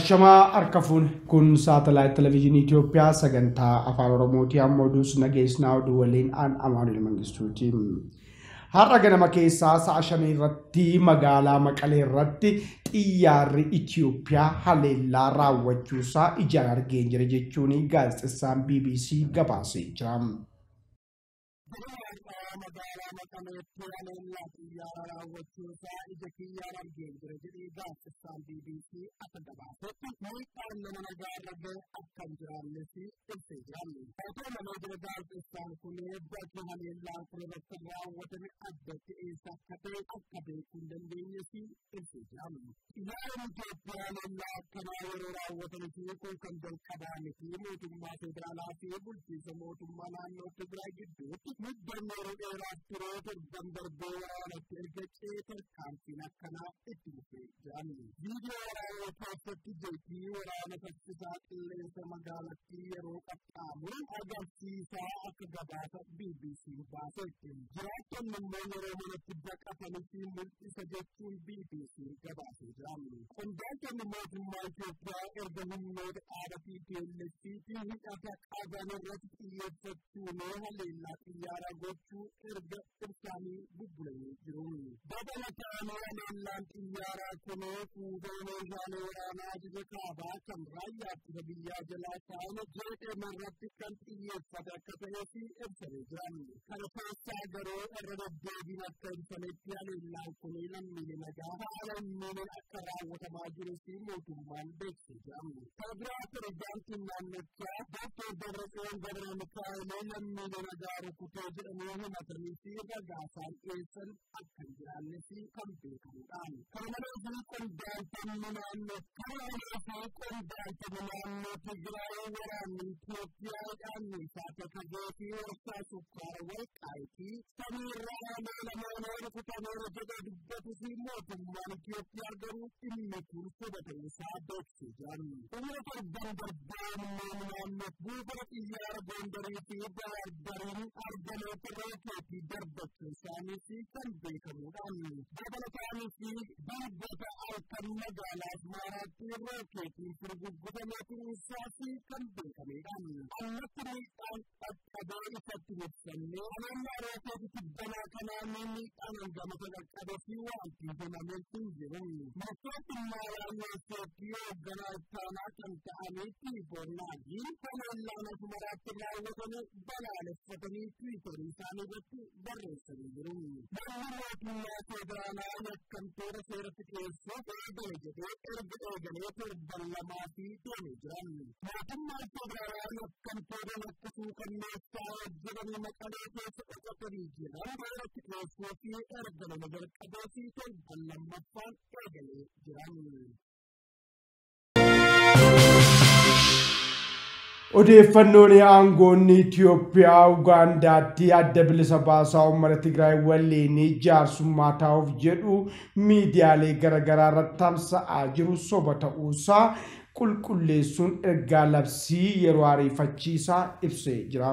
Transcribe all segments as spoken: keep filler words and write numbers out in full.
Ashamaa Arkafun kun satellite television Ethiopia sagantaa Afaan Oromooti amma oduus nageessnaa oduu waliin aan Amaanuel Mangistuuti. Har'a ganama keessaa sa'a shanii irratti magaalaa Maqalee irratti xiyyaarri Ethiopia haleellaa raawwachuusaa ijaan argee jira jechuun gaazexeessaan B B C gabaasee jira. Odeeffannoon aangoonni Itoophiyaa Ugaandaatti adda bilisa baasaa uummata Tigraay waliin jaarsummaa taa'uuf jedhu miidiyaalee garaagaraa irratti tamsa'aa jiru soba ta'uusaa qulqulleessuun ergaa labsii yeroo ariifachiisaa ibsee jira.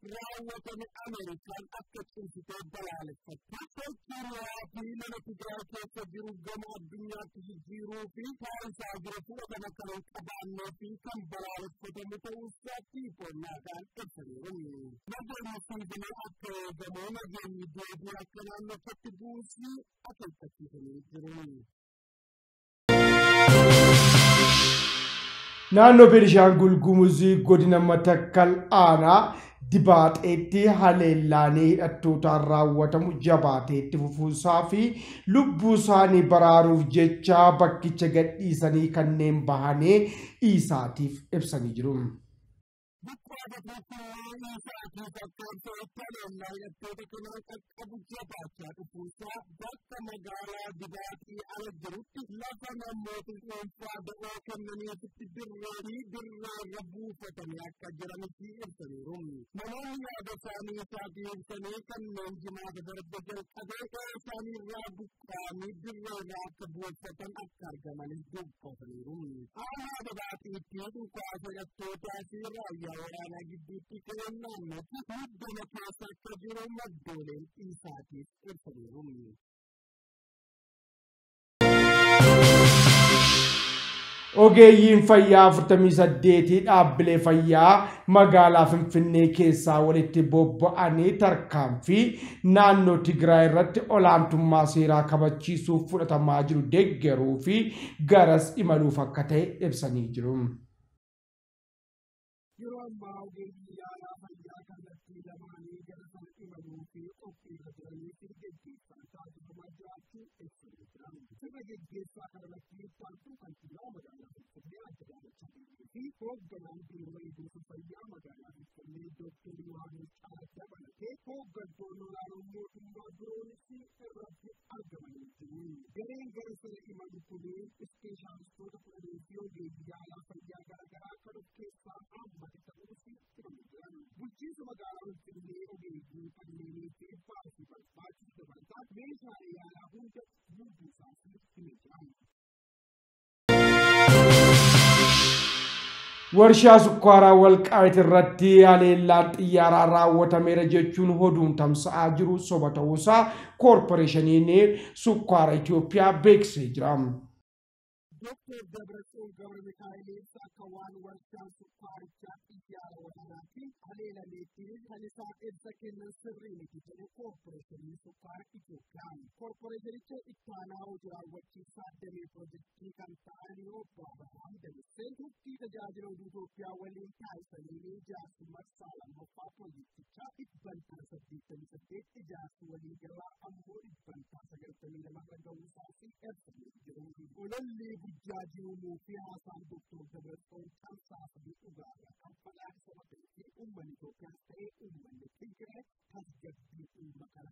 raawwatan Ameerikaan akka cimsitee balaaleffatte. Sochiirraa fi mana Tigraay keessa jiru gama addunyaatti jijjiiruu fi taasisaa jiru fudhatama kan hin qabaannee fi kan balaaleffatamu ta'uusaatti qonnaadhaan ibsaniiru. Namoonni sibiilaa akka eegamoo nageenyi deebii akka naannootti buusii akeekkachiisanii jiru. Naannoo Beenishaangul Gumuzii godina Matakkal aanaa dibaaxeetti haleellaanii hidhattootaan raawwatamu jabaateetti fufuusaa fi lubbuu isaanii baraaruuf jecha bakkicha gadhiisanii kanneen bahanii ESATiif ibsanii jiru. Waraana gidduutti kennaan nuti guddina keessatti jiru maddooleen ESATiif ibsaniiru. Ogeeyyiin fayyaa afurtamii saddeet dhaabbilee fayyaa magaalaa Finfinnee keessaa walitti bobba'anii tarkaanfii naannoo Tigraay irratti olaantummaa seeraa kabachiisuuf fudhatamaa jiru deeggaruu fi garas imaluuf akka ta'e ibsanii jiru. Warshaa sukkaaraa Walqaayit irratti haleellaan xiyyaaraa raawwatameera jechuun oduun tamsa'aa jiru soba ta'uusaa koorporeeshiniin sukkaara Itoophiyaa beeksisee jira. Doctor Dabrason Government Highlands Akawan Warshan Sukaricha Iyara Waranati Halela Leti Halisa Edzakin Serenity Corporation Sukar Ethiopia Corporation Itana Ujra Wachi Sademi Project Kantani Opa and the Central Kita Jajro Utopia Wali Tyson Jasu Masala Mofa Politica it Bantas of Details of Data Jasu Wali Gala and Mori Bantas against the Managasasi Only Judge Mufia and Doctor Dabrason Kansas Uganda Kampala Sabati Umman Tokan Stay Umman the Tigre has get the Umakara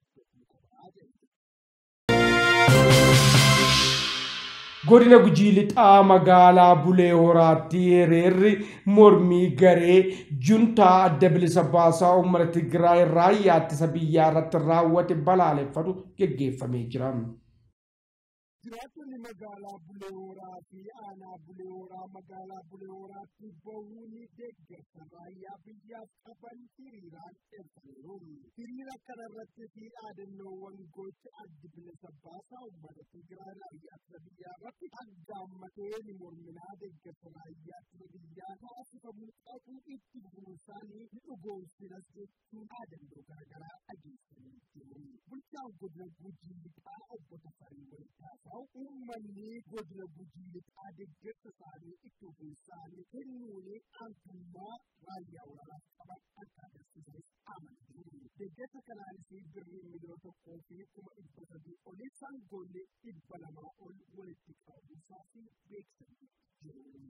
Godina Gujii lixaa magaalaa Bulee Horaatti hiriirri mormii garee juntaa adda bilisa baasaa uummata Tigraay raayyaa ittisa biyyaa irratti raawwate balaaleffatu geggeeffamee jira. Jiraattonni magaalaa Bulee Horaa fi aanaa Bulee Horaa magaalaa Bulee Horaatti bahuun deeggarsa raayyaa biyyaaf qaban hiriiraan eebbaniiru. Hiriira kanarratti fi dhaadannoowwan gocha adda bilisa baasaa uummata Tigraay raayyaa ittisa biyyaa irratti aggaammatee ni morminaa deeggarsa raayyaa ittisa biyyaa taasifamuu qabu itti buusaanii ni dhugoomsinas jechuun dhaadannoo garaagaraa dhageessanii jiru. Bulchaan godina Gujii lixaa obbo Tafarii Walitti Ummanni godina Gujii lixaa deeggarsa isaanii itti buusaanii kennuun aantummaa raayyaa waraanaaf qaban akka agarsiisanis amananii deeggarsa kanaanis birrii miliyoona tokkoo fi kuma dhibba sadii olii sangoonni dhibba lamaa ol walitti qabuusaa fi beeksisanii jiru.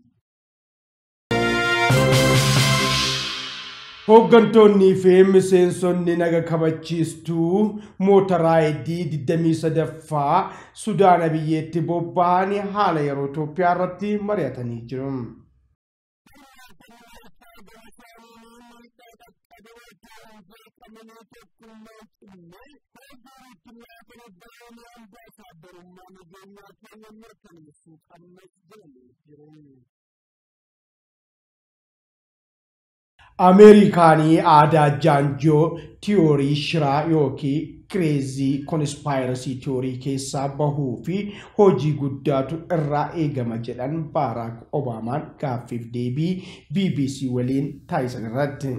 Hooggantoonni fi miseensonni naga kabachiistuu mootoraayidii digdamii sadaffaa Sudaana biyyeetti bobba'anii haala yeroo Itoophiyaa irratti mari'atanii jiru. Ameerikaanii aadaa jaanjoo tiyoorii shiraa yookiin crazy conspiracy tiyoorii keessaa bahuu fi hojii guddaatu irraa eegama jedhan Barack Obamaan gaaffiif deebii B B C waliin taasisan irratti.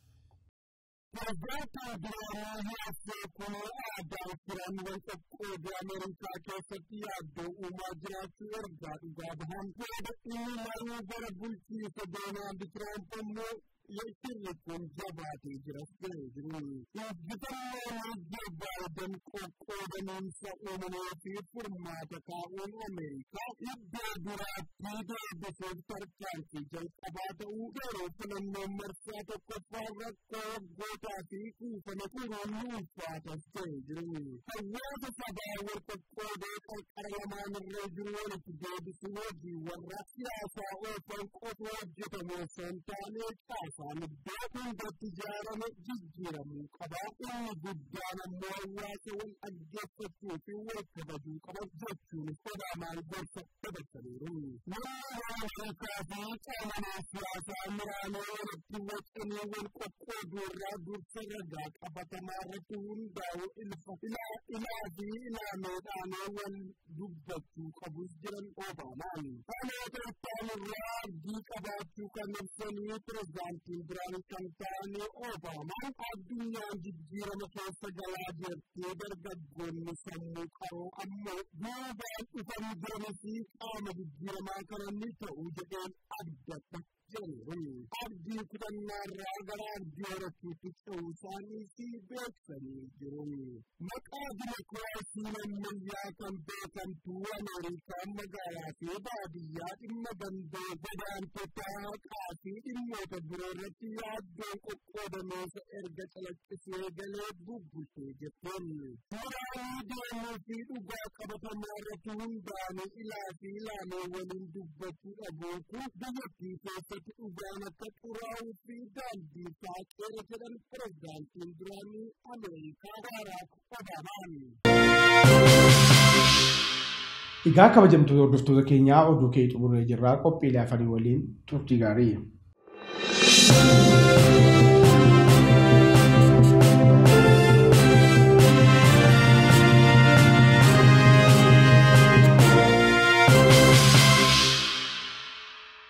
يشركون جبهة جرسين جرين يجبرون جبهة قوة من سؤال في فرما تكاون أمريكا يبدأ براتي بسيط تركان في جل قبات أودارو فلن مرسات كفارة قوة في كوفة نكون نوفات السجرين فواد سباور تقوة الأرمان الرجلون تجد سوجي والرسياسة أوفن قوة جتمو سنتاني كاسان الدوكن بالتجارة جزيرة من قبات الجدان المواس والأجفة في وكبدو قبات جتون فدعما البرسة تبتلون والكافي كان السياسة أمراني ونبتوت إني والقوة والرادو سرقات أبتمارتون داو إلفة إلى إلى ذي إلى ميدان والدبت قبوز جرن أوبامان أنا أتركتان الراد دي قباتو كنفسني برزانتين دران كنتاني أوبامان الدنيا جديرة مكاسة جلاجر تيبر بدون نسمو كارو أمو دوبان إفن درمسي آم جديرة ما كرني تأوجدين أبدت جنري أبدي كتنا راغر أبديرة تتوساني في بيكسني جرمي مقادم كواسين الملياتن بيتن تو أمريكا مغايا في باديات إما بندو بدان تتاك آسي إما تبررتي يادون قد نوس إرغة لكسيغل بوبوشي جتن مراني دينو في دوغا قبط مارتون داني إلا في لاني ولن دبتو أبوكو بيكي فيست أغانا تقراو في دان دي تاكير جدن برزان تندراني أمريكا باراك أوبامان Egaa kabajamtoota hordoftoota keenyaa oduu keetu burree jirraa qophiilee afanii waliin turtii gaarii.